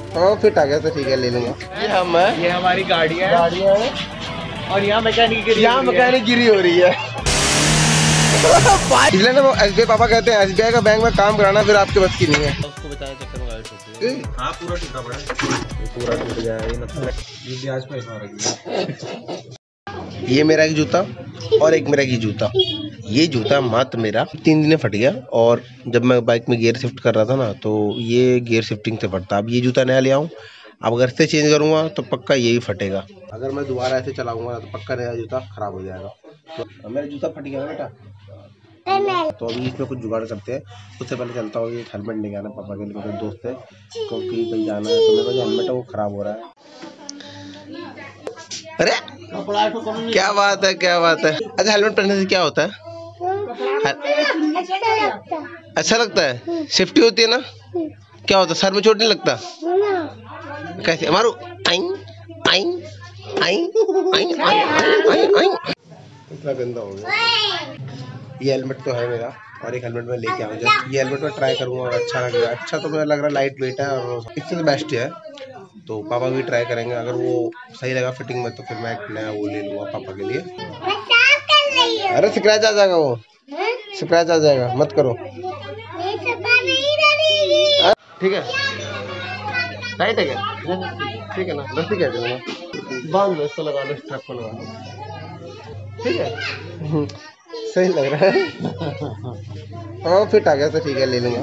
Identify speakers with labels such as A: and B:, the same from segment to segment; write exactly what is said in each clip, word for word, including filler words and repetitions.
A: हाँ फिट आ गया तो ठीक है, ले लूंगा। ये हम है,
B: ये हमारी गाड़ियाँ
A: गाड़ियाँ हैं
B: और यहाँ मैकेनिक गिरी
A: यहाँ मैकेनिक गिरी हो रही है। इसलिए ना वो एस बी आई पापा कहते हैं एस बी आई का बैंक में काम कराना फिर आपके बस की नहीं है।
B: उसको बचाने चक्कर में गाड़ी ठोक दी। हाँ पूरा टूटा पड़ा है,
A: पूरा टूट गया ये मतलब।
B: ये ब्याज पे ऐसा रखी।
A: ये मेरा एक जूता और एक मेरा एक जूता। ये जूता मात्र मेरा तीन दिन में फट गया, और जब मैं बाइक में गियर शिफ्ट कर रहा था ना तो ये गियर शिफ्टिंग से फटता। अब ये जूता नया ले आऊँ, अब अगर से चेंज करूँगा तो पक्का यही फटेगा। अगर मैं दोबारा ऐसे चलाऊंगा तो पक्का नया जूता खराब हो जाएगा। तो मेरा जूता फट गया बेटा, तो अभी इसमें कुछ जुगाड़ करते हैं। उससे पहले चलता हूँ, ये हेलमेट लेके आना पापा के लिए, मेरे दोस्त है क्योंकि कहीं जाना है तो मेरा जो हेलमेट है वो खराब हो रहा है। अरे क्या बात है, क्या बात है। अच्छा हेलमेट पहनने से क्या होता है? अच्छा लगता है, सेफ्टी होती है ना। क्या होता है, सर में चोट नहीं लगता? कैसे मारू? आइन आइन आइन आइन आइन आइन। इतना गंदा हो गया। ये हेलमेट तो है मेरा, और एक हेलमेट मैं लेके आऊँ। जस्ट ये हेलमेट मैं ट्राई करूँगा और अच्छा लगेगा। अच्छा तो मुझे लग रहा है लाइट वेट है और इससे तो बेस्ट है। तो पापा भी ट्राई करेंगे, अगर वो सही लगा फिटिंग में तो फिर मैं एक नया वो ले लूँगा पापा के लिए। अरे स्क्रैच आ जाएगा, वो स्क्रैच आ जाएगा, मत करो। ठीक है, टाइट है क्या? ठीक है ना, रस्सी कह दूँगा, बांध लो इसको, लगा लो, स्ट्रैप को लगा लो। ठीक है, सही लग रहा है। हाँ फिट आ गया तो ठीक है, ले लूँगा।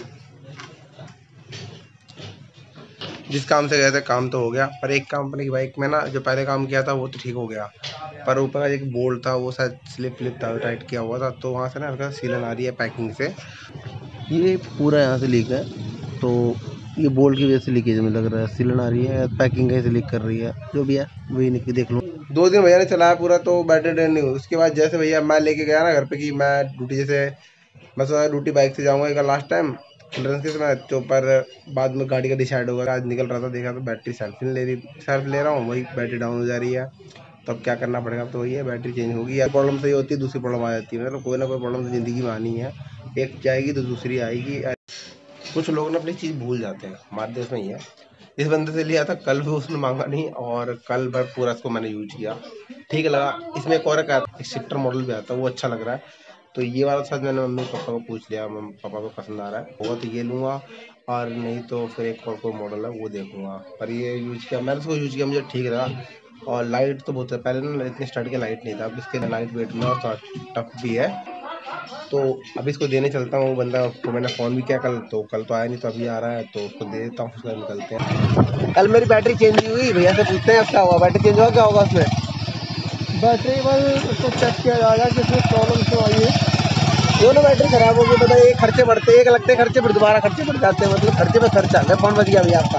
A: जिस काम से गए थे काम तो हो गया, पर एक काम अपनी बाइक में ना जो पहले काम किया था वो तो ठीक हो गया, पर ऊपर का एक बोल्ट था वो शायद स्लिप फ्लिप था, टाइट किया हुआ था, तो वहाँ से ना हल्का सीलन आ रही है पैकिंग से। ये पूरा यहाँ से लीक है, तो ये बोल्ट की वजह से लीकेज में लग रहा है। सीलन आ रही है, पैकिंग कहीं से लीक कर रही है, जो भी है वही निकल देख लो। दो दिन भैया ने चलाया पूरा तो बैटरी ड्रेन नहीं हुई। उसके बाद जैसे भैया मैं लेके गया ना घर पे कि मैं ड्यूटी, जैसे मैं सोचा ड्यूटी बाइक से जाऊँगा एक लास्ट टाइम चिल्ड्रंस के समय, तो पर बाद में गाड़ी का डिसाइड होगा। आज निकल रहा था, देखा तो बैटरी सेल्फ नहीं ले रही, सेल्फ ले रहा हूँ वही बैटरी डाउन हो जा रही है। तो अब क्या करना पड़ेगा, तो वही है बैटरी चेंज होगी। या प्रॉब्लम सही होती है, दूसरी प्रॉब्लम आ जाती है। मतलब कोई ना कोई प्रॉब्लम तो ज़िंदगी में आनी है, एक जाएगी तो दूसरी आएगी। कुछ लोग ना अपनी चीज़ भूल जाते हैं, हमारे देश में ही है। इस बंदे से लिया था, कल भी उसने मांगा नहीं और कल भर पूरा इसको मैंने यूज किया, ठीक लगा। इसमें एक और एक शिफ्टर मॉडल भी आता है, वो अच्छा लग रहा है। तो ये वाला साथ मैंने मम्मी पापा को पूछ लिया, मम्मी पापा को पसंद आ रहा है होगा तो ये लूँगा, और नहीं तो फिर एक और कोई मॉडल है वो देखूँगा। पर ये यूज किया, मैंने उसको यूज किया, मुझे ठीक लगा। और लाइट तो बहुत है, पहले ना इतनी स्टार्ट की लाइट नहीं था, अब इसके लाइट वेट में और थोड़ा टफ भी है। तो अभी इसको देने चलता हूँ। बंदा को मैंने फ़ोन भी किया कल, तो कल तो आया नहीं, तो अभी आ रहा है, तो उसको दे देता हूँ, उसको निकलते हैं। कल मेरी बैटरी चेंज हुई, भैया से पूछते हैं क्या हुआ, बैटरी चेंज हुआ, क्या होगा उसमें? बैटरी बस उसको चेक किया जाएगा कि इसमें प्रॉब्लम क्यों आई है। दोनों बैटरी खराब हो गई, पता है, एक खर्चे बढ़ते, एक लगते खर्चे फिर दोबारा खर्चे बढ़ जाते हैं, मतलब खर्चे पे खर्चा है। फोन बच गया भैया आपका।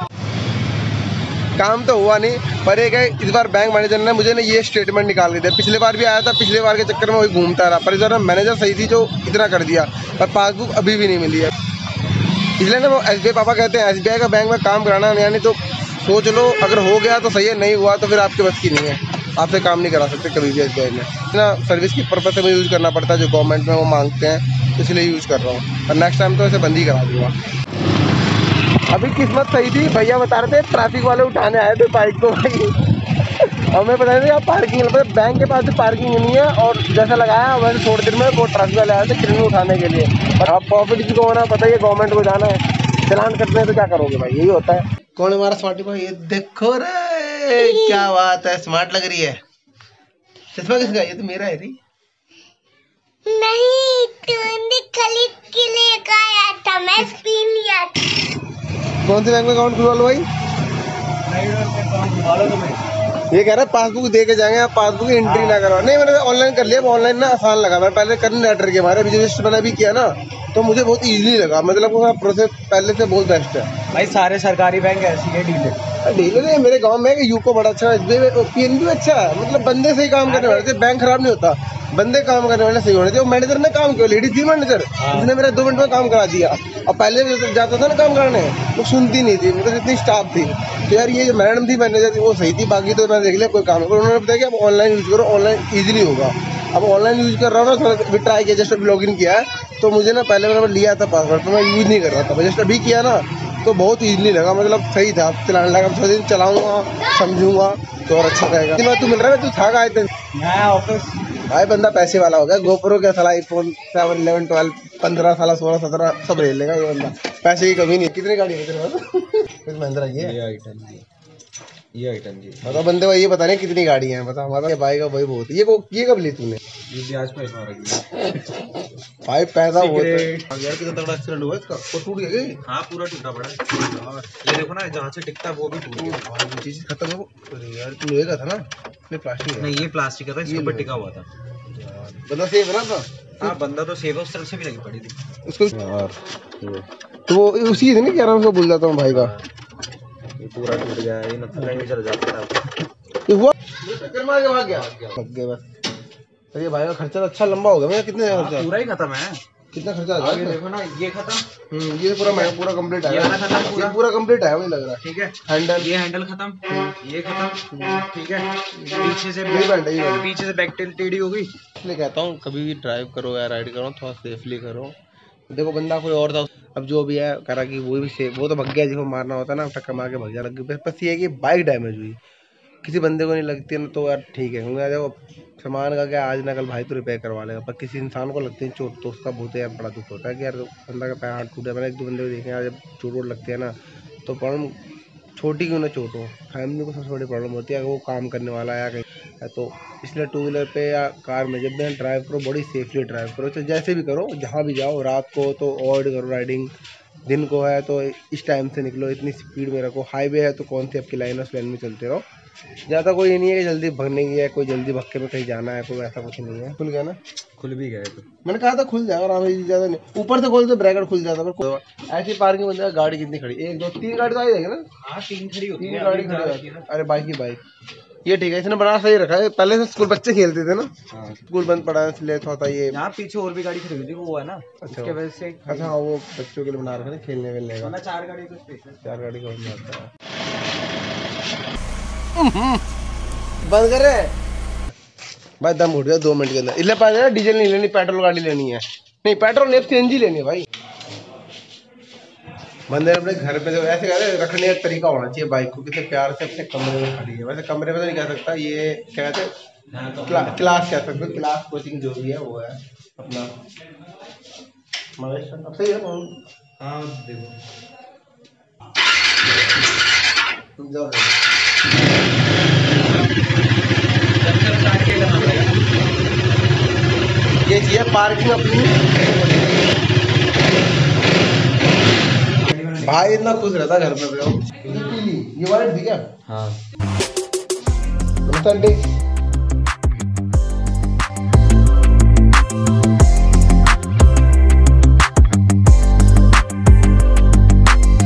A: काम तो हुआ नहीं, पर एक है इस बार बैंक मैनेजर ने मुझे ना ये स्टेटमेंट निकाल के दिया। पिछले बार भी आया था, पिछले बार के चक्कर में वही घूमता रहा, पर इस बार मैनेजर सही थी जो इतना कर दिया, पर पासबुक अभी भी नहीं मिली है। इसलिए ना वो एस बी आई पापा कहते हैं एस बी आई का बैंक में काम कराना, यानी तो सोच लो अगर हो गया तो सही है, नहीं हुआ तो फिर आपके बस की नहीं है, आपसे काम नहीं करा सकते कभी भी एस बी आई में ना। सर्विस की पर्पज से मुझे यूज़ करना पड़ता है, जो गवर्नमेंट में वो मांगते हैं, तो इसलिए यूज़ कर रहा हूँ। और नेक्स्ट टाइम तो ऐसे बंद ही करा दूँगा। अभी किस्मत सही थी, भैया बता रहे थे ट्रैफिक वाले उठाने आए थे बाइक को भाई, और मैं बता रहे थे यहाँ पार्किंग, मतलब बैंक के पास भी पार्किंग नहीं है, और जैसा लगाया वैसे थोड़ी देर में वो ट्रैफिक वाले आए थे क्रेन उठाने के लिए। और अब प्रॉफिट किसी को होना पता है, गवर्नमेंट को जाना है, चलान कटने तो क्या करोगे भाई, यही होता है। कौन है हमारा स्मार्टी भाई? ये देखो रे, क्या बात है, स्मार्ट लग रही है। चश्मा किसका? ये तो मेरा है री।
C: नहीं, तूने खरीद के लिए कहा था, मैं पीन लिया।
A: कौन से बैंक में अकाउंट खुलवा लो भाई? ये कह रहा है पासबुक दे के जाएंगे, आप पासबुक एंट्री ना करवा। नहीं मैंने ऑनलाइन कर लिया, ऑनलाइन ना आसान लगा। मैं पहले करने लेटर के हमारे रजिस्टर मैंने भी किया ना, तो मुझे बहुत इजीली लगा, मतलब वो प्रोसेस पहले से बहुत बेस्ट है
B: भाई। सारे सरकारी बैंक ऐसी है, डीलर
A: डीलर है मेरे गांव में। यूको बड़ा अच्छा है, पी एन बी अच्छा है, मतलब बंदे से ही काम करने वाले थे, बैंक खराब नहीं होता, बंदे काम करने वाले सही होने थे। वो मैनेजर ने काम किया, लेडीज थी मैनेजर, उसने मेरा दो मिनट में काम करा दिया। और पहले भी जाता था ना काम कराने, वो सुनती नहीं थी, मतलब इतनी स्टाफ थी। तो यार ये जो मैडम थी मैनेजर थी वो सही थी, बाकी तो मैंने देख लिया कोई काम है। उन्होंने बताया कि आप ऑनलाइन यूज़ करो, ऑनलाइन ईजिली होगा। अब ऑनलाइन यूज़ कर रहा हूँ ना, थोड़ा भी ट्राई किया, जस्ट अभी लॉग इन किया है, तो मुझे ना पहले मैंने लिया था पासवर्ड, तो मैं यूज़ नहीं कर रहा था, जस्ट अभी किया ना तो बहुत इजीली लगा, मतलब सही था। चलाने लगा, थोड़ा दिन चलाऊंगा समझूंगा तो और अच्छा रहेगा। दिन तू मिल रहा है, तू था आए थे
B: मैं ऑफिस
A: भाई, बंदा पैसे वाला हो गया। गोप्रो क्या साला आईफोन सेवन इलेवन ट्वेल्व पंद्रह साला सोलह सत्रह सब ले लेगा ये बंदा, पैसे की कमी नहीं। कितनी गाड़ी है तेरे पास? महिंद्रा ये
B: ये आइटम की ये आइटम की
A: मतलब बंदे को ये पता नहीं कितनी गाड़ी है, बता हमारा भाई का वही बहुत। ये को ये कब ली तूने?
B: ये ब्याज पे इसमें रखी
A: भाई पैदा हुआ यार, कितना तगड़ा एक्सीडेंट हुआ इसका, वो टूट गया क्या?
B: हाँ पूरा टूटा पड़ा है। ये देखो ना, जहाँ से टिकता वो भी टूट गया।
A: चीज खत्म है वो। अरे यार तू लोहे का था ना, नहीं प्लास्टिक है?
B: नहीं ये प्लास्टिक का था, इसके ऊपर टिका हुआ था।
A: बंदा सेफ है ना था?
B: हाँ बंदा तो सेव है, उस तरफ से भी लगी पड़ी थी
A: उसको यार। तो वो उसी दिन क्या नाम उसको भूल जाता हूँ भाई का।
B: ये पूरा टूट गया है, ये मतलब कहीं भी चला जाता था।
A: ये हुआ टक्कर मार के भाग गया, भाग गया बस। तो ये भाई का खर्चा तो अच्छा लंबा हो गया। मैं कितने खर्चा?
B: पूरा ही खत्म है।
A: कितना खर्चा आ
B: आगे
A: गया?
B: देखो ना, ये खत्म,
A: हम्म ये पूरा मैं पूरा कंप्लीट है।
B: ये वाला खत्म पूरा।
A: ये पूरा कंप्लीट है वही लग रहा है।
B: ठीक है,
A: हैंडल
B: ये हैंडल खत्म, ये खत्म, ठीक है। पीछे से
A: यही बैंड है, यही बैंड।
B: पीछे से बैक टेल टेढ़ी हो गई।
A: इसलिए कहता हूँ कभी भी ड्राइव करो या राइड करो थोड़ा सेफली करो। देखो बंदा कोई और था, अब जो भी है करा कि वो भी सेफ, वो तो भग गया जिसको मारना होता है ना, टक्कर मार के भग जा लग गई। बस ये है कि बाइक डैमेज हुई, किसी बंदे को नहीं लगती है ना तो यार ठीक है, क्योंकि देखो सामान का क्या आज ना कल भाई तो रिपेयर करवा लेगा, पर किसी इंसान को लगती है चोट तो उसका बहुत यार बड़ा दुख होता है कि यार बंदा का पैर हाथ टूटा। मैंने एक दो बंदे को देखे यार, जब चोट वोट लगती है ना तो प्रॉब्लम छोटी क्यों ना चोट हो, फैमिली को सबसे बड़ी प्रॉब्लम होती है अगर वो काम करने वाला है या कहीं है तो। इसलिए टू व्हीलर पे या कार में जब भी ड्राइव करो बड़ी सेफली ड्राइव करो, तो जैसे भी करो जहाँ भी जाओ, रात को तो अवॉइड करो राइडिंग, दिन को है तो इस टाइम से निकलो, इतनी स्पीड में रखो। हाईवे है तो कौन सी आपकी लाइन है उस लाइन में चलते रहो। ज़्यादा कोई ये नहीं है कि जल्दी भगने की है, कोई जल्दी भक्के में कहीं जाना है, कोई ऐसा कुछ नहीं है। खुल गया ना?
B: खुल भी गए तो
A: मैंने कहा था खुल जाएगा आराम से, ज़्यादा नहीं। ऊपर से खोल तो ब्रैकेट खुल जाता है। ऐसी पार्किंग बन गाड़ी कितनी खड़ी, एक दो तीन गाड़ी तो आई जाएगी ना?
B: हाँ तीन खड़ी होती
A: तीन
B: है,
A: गाड़ी खड़ी होती है। अरे बाइक ही बाइक, ये ठीक है, इसने बना सही रखा है। पहले से स्कूल बच्चे खेलते थे ना,
B: हाँ।
A: स्कूल बंद पड़ा है इसलिए थोड़ा सा ये।
B: यहाँ पीछे और भी गाड़ी खड़ी हुई थी, वो है ना, उसके वजह से।
A: अच्छा हाँ, वो बच्चों के लिए बना रखा है खेलने वेलने का।
B: चार गाड़ी तो स्पेशल,
A: चार गाड़ी का बन जाता है। बंद करे भाई, दम उठ गया दो मिनट के अंदर। इसलिए पाए डीजल नहीं लेनी, पेट्रोल गाड़ी लेनी है। नहीं पेट्रोल नहीं, सीएनजी लेनी है भाई। बंदे अपने घर पे जो ऐसे कहते रखने का तरीका होना चाहिए बाइक को, कितने प्यार से अपने कमरे में खड़ी है। वैसे कमरे में तो नहीं कह सकता, ये क्या कहते हैं क्ला, क्लास कह सकते, क्लास कोचिंग जो भी है वो है अपना। अब सही है।
B: हाँ देखो
A: ये चीज़ है पार्किंग अपनी। भाई इतना खुश रहता घर में। ये वाइट थी क्या?
B: हाँ
A: नमस्ते आंटी।